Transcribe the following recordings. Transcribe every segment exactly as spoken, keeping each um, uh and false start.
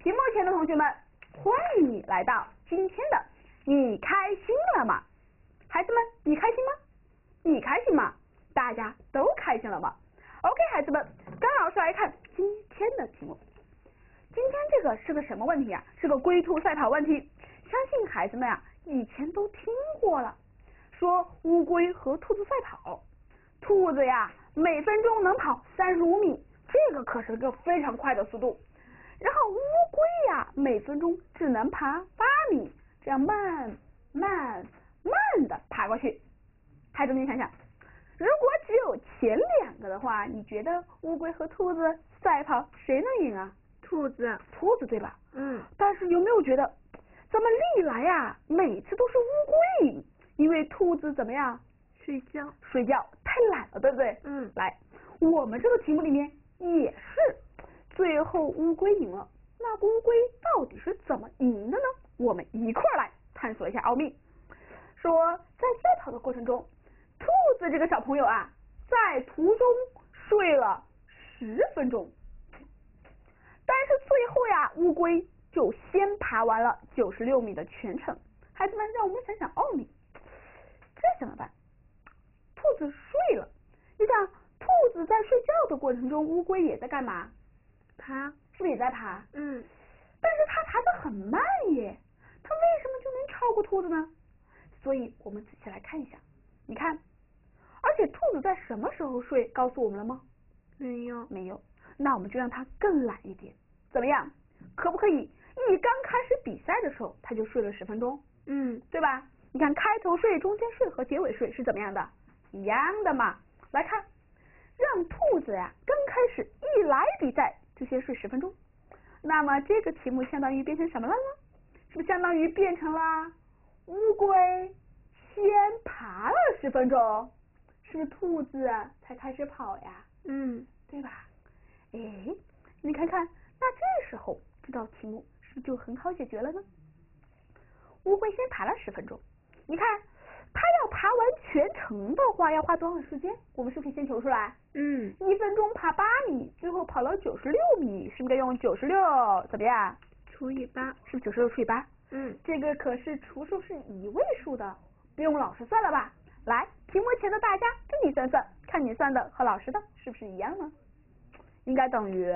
屏幕前的同学们，欢迎你来到今天的你开心了吗？孩子们，你开心吗？你开心吗？大家都开心了吗 ？OK， 孩子们，跟老师来看今天的题目。今天这个是个什么问题啊？是个龟兔赛跑问题。相信孩子们啊，以前都听过了，说乌龟和兔子赛跑，兔子呀每分钟能跑三十五米，这个可是个非常快的速度。然后乌龟呀每分钟只能爬八米，这样慢慢慢的爬过去。孩子们想想，如果只有前两个的话，你觉得乌龟和兔子赛跑谁能赢啊？ 兔子， 兔子对吧？ 嗯。 但是有没有觉得，咱们历来呀每次都是乌龟赢，因为兔子怎么样？ 睡觉。 睡觉太懒了，对不对？ 嗯。 来，我们这个题目里面也是。最后乌龟赢了，那乌龟到底是怎么赢的呢？我们一块儿来探索一下奥秘。说在赛跑的过程中，兔子这个小朋友啊，在途中睡了十分钟，但是最后呀，乌龟就先爬完了九十六米的全程。孩子们，让我们想想奥秘，这怎么办？兔子睡了，你想，兔子在睡觉的过程中，乌龟也在干嘛？ 爬， 是不是也在爬？ 嗯， 但是它爬得很慢耶，它为什么就能超过兔子呢？所以我们仔细来看一下，你看，而且兔子在什么时候睡，告诉我们了吗？ 没有， 没有。那我们就让它更懒一点，怎么样？可不可以？一刚开始比赛的时候，它就睡了十分钟， 嗯， 对吧？你看开头睡、中间睡和结尾睡是怎么样的？一样的嘛。来看，让兔子呀刚开始一来比赛就先睡十分钟，那么这个题目相当于变成什么了呢？是不是相当于变成了乌龟先爬了十分钟，是不是兔子才开始跑呀？ 嗯， 对吧？哎，你看看，那这时候这道题目是不是就很好解决了呢？乌龟先爬了十分钟，你看它要爬完全程的话要花多长时间？我们是不是可以先求出来？ 嗯， 一分钟爬八米，最后跑了九十六米，是不是该用九十六怎么样？ 除以八， 是不是九十六除以八？ 嗯， 这个可是除数是一位数的，不用老师算了吧？来，屏幕前的大家跟你算算，看你算的和老师的是不是一样呢？应该等于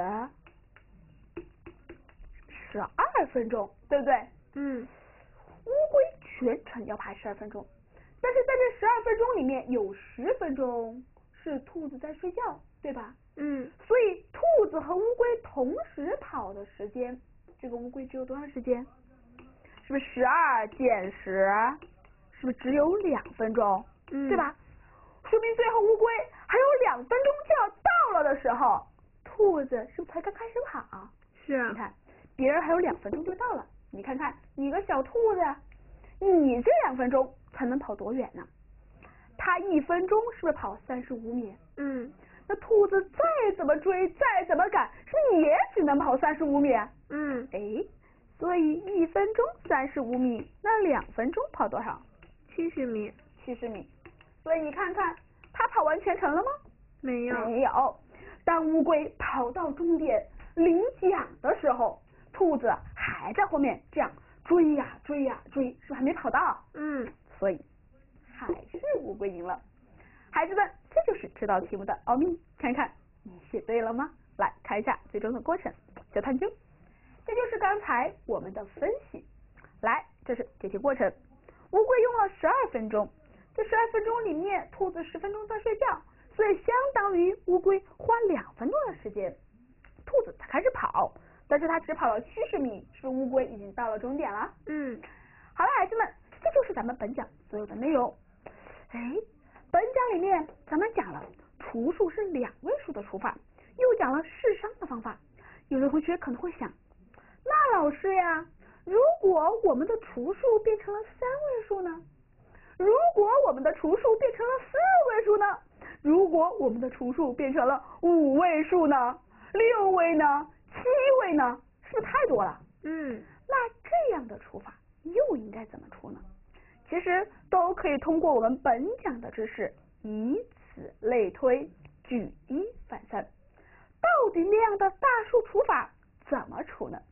十二分钟，对不对？ 嗯， 乌龟全程要爬十二分钟，但是在这十二分钟里面有十分钟是兔子在睡觉，对吧？ 嗯， 所以兔子和乌龟同时跑的时间，这个乌龟只有多长时间？是不是十二减十？是不是只有两分钟？ 嗯， 对吧？说明最后乌龟还有两分钟就要到了的时候，兔子是不是才刚开始跑？ 是啊， 你看，别人还有两分钟就到了，你看看你个小兔子，你这两分钟才能跑多远呢？它一分钟是不是跑三十五米？ 嗯， 那兔子再怎么追，再怎么赶，是不是也只能跑三十五米？ 嗯， 哎，所以一分钟三十五米，那两分钟跑多少？ 七十米， 七十米。所以你看看，它跑完全程了吗？ 没有， 没有。当乌龟跑到终点领奖的时候，兔子还在后面这样追呀追呀追，是不是还没跑到？ 嗯， 所以还是乌龟赢了。孩子们，这就是这道题目的奥秘，看看你写对了吗？来看一下最终的过程，小探究。这就是刚才我们的分析。来，这是解题过程。乌龟用了十二分钟，这十二分钟里面，兔子十分钟在睡觉，所以相当于乌龟花两分钟的时间，兔子才开始跑，但是它只跑了七十米，是不是乌龟已经到了终点了？ 嗯， 好了，孩子们，这就是咱们本讲所有的内容。哎，本讲里面咱们讲了除数是两位数的除法，又讲了试商的方法。有的同学可能会想，那老师呀，如果我们的除数变成了三位数呢？如果我们的除数变成了四位数呢？如果我们的除数变成了五位数呢？六位呢？七位呢？是不是太多了？ 嗯， 那这样的除法又应该怎么除呢？其实都可以通过我们本讲的知识，以此类推，举一反三。到底那样的大数除法怎么除呢？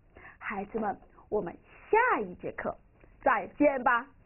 孩子们，我们下一节课再见吧。